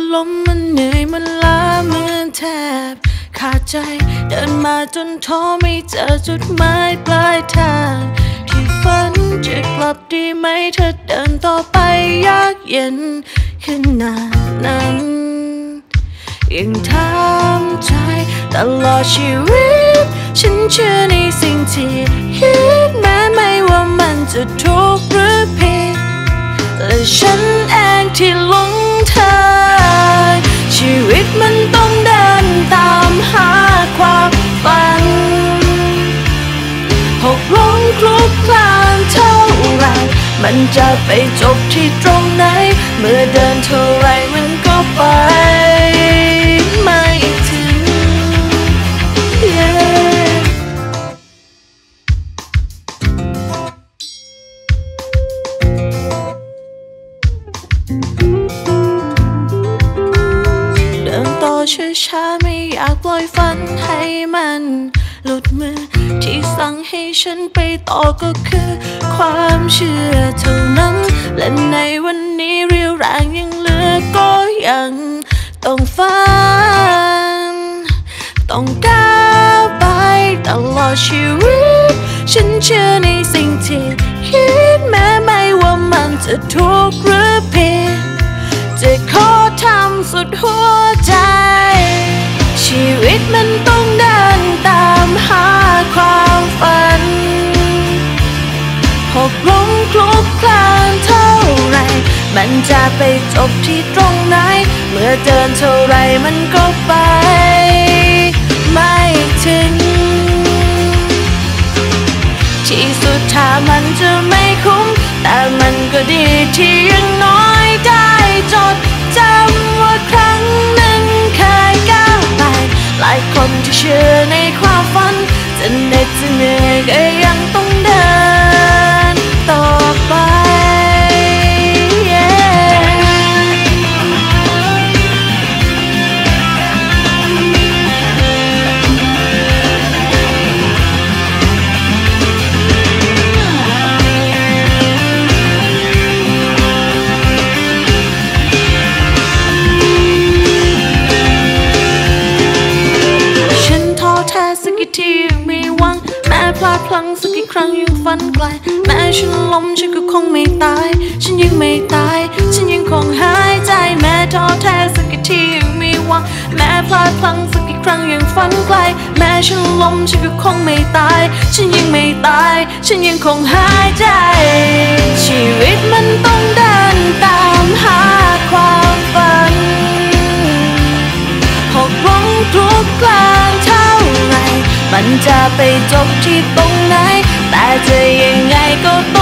ล้มมันเหนื่อยมันล้าเหมือนแทบขาดใจเดินมาจนท้อไม่เจอจุดหมายปลายทางที่ฝันจะกลับดีไหมถ้าเดินต่อไปยากเย็นขนาดนั้นยังถามใจตลอดชีวิตฉันเชื่อในสิ่งที่คิดแม้ไม่ว่ามันจะถูกหรือผิดและฉันเองที่หลงทางชีวิตมันต้องเดินตามหาความฝันหกล้มคลุกคลานเท่าไรมันจะไปจบที่ตรงไหนเมื่อเดินเท่าไรมันก็ไปไม่ถึง เดินต่อช้าๆไม่อยากปล่อยฝันให้มันหลุดมือที่สั่งให้ฉันไปต่อก็คือความเชื่อเท่านั้นและในวันนี้เรียวแรงยังเหลือก็ยังต้องฝันต้องก้าวไปตลอดชีวิตฉันเชื่อในสิ่งที่คิดแม้ไม่ว่ามันจะถูกหรือผิดจะขอทำสุดหัวใจชีวิตมันต้องเดินตามหาความฝันหกล้มคลุกคลานเท่าไรมันจะไปจบที่ตรงไหนเมื่อเดินเท่าไรมันก็ไปไม่ถึงที่สุดถ้ามันจะไม่คุ้มแต่มันก็ดีที่ยังน้อยได้จดจำว่าครั้งหนึ่งเคยก้าวไปหลายคนที่เชื่อในความฝันจะเหน็ดจะเหนื่อยก็ยังต้องเดินต่อไปสักกี่ทียังมีหวังแม้พลาดพลั้งสักกี่ครั้งยังฝันไกลแม้ฉันล้มฉันก็คงไม่ตายฉันยังไม่ตายฉันยังคงหายใจแม้ท้อแท้สักกี่ทียังมีหวังแม้พลาดพลั้งสักกี่ครั้งยังฝันไกลแม้ฉันล้มฉันก็คงไม่ตายฉันยังไม่ตายฉันยังคงหายใจชีวิตมันต้องเดินตามหาความฝันหกล้มคลุกคลานเท่าไรมันจะไปจบที่ตรงไหนแต่จะยังไงก็